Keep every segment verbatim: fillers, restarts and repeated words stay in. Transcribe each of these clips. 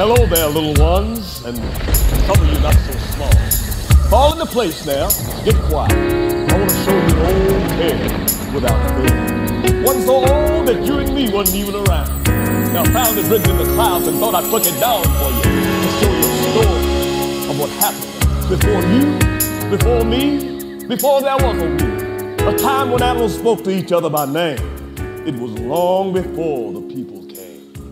Hello there, little ones, and some of you not so small. Fall into place now. Get quiet. I want to show you an old tale without fail. One so old that you and me wasn't even around. Now I found it written in the clouds and thought I'd put it down for you to show you a story of what happened before you, before me, before there was a we. A time when animals spoke to each other by name. It was long before the people came.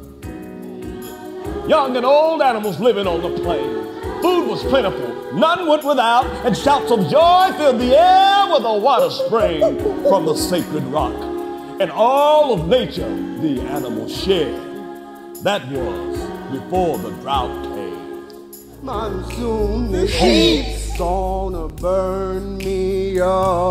Young and old animals living on the plain. Food was plentiful, none went without, and shouts of joy filled the air with a water spraying from the sacred rock. And all of nature the animals shared. That was before the drought came. Monsoon, the heat's gonna burn me up.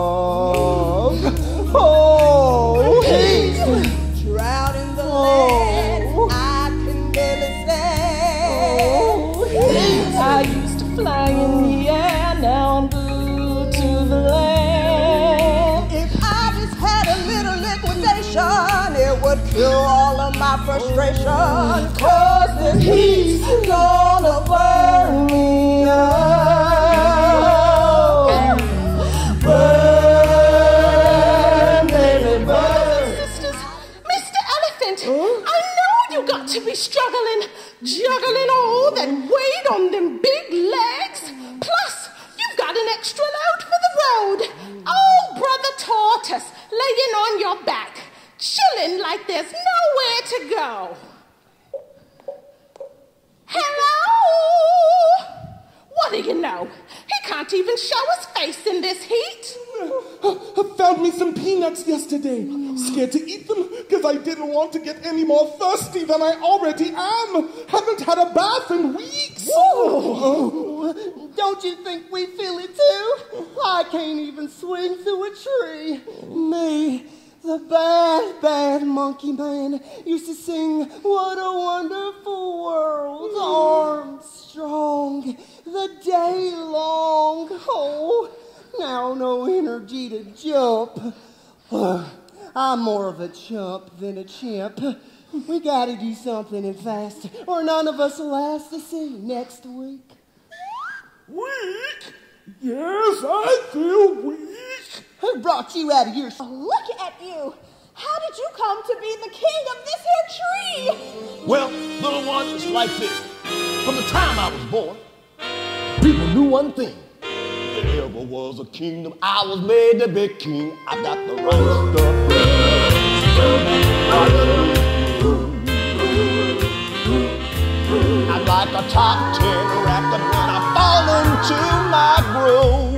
Oh, heat! Drought in the land, I can barely stand. Oh, heat! I used to fly in the air, now I'm glued to the land. If I just had a little liquidation, it would kill all of my frustration. Cause the heat's gonna burn me up. Burn, baby, burn. Sisters, Mister Elephant, I know you got to be struggling, juggling all that weight on them big legs. Plus, you've got an extra load for the road. Oh, Brother Tortoise, laying on your back, chilling like there's nowhere to go. Hello? What do you know? He can't even show his face in this heat. I found me some peanuts yesterday. Scared to eat them because I didn't want to get any more thirsty than I already am. Haven't had a bath in weeks. Whoa. Don't you think we feel it too? I can't even swing through a tree. Me, the bad, bad monkey man, used to sing, what a wonderful world, Armstrong, the day long. Oh, now no energy to jump. Uh, I'm more of a chump than a chimp. We gotta do something and fast, or none of us will last to see next week. Weak? Yes, I feel weak. Who brought you out of your... Look at you! How did you come to be the king of this here tree? Well, little ones, like this. From the time I was born, people knew one thing. If there ever was a kingdom, I was made to be king. I got the right stuff. I'm like a top ten record when I fall into my groove.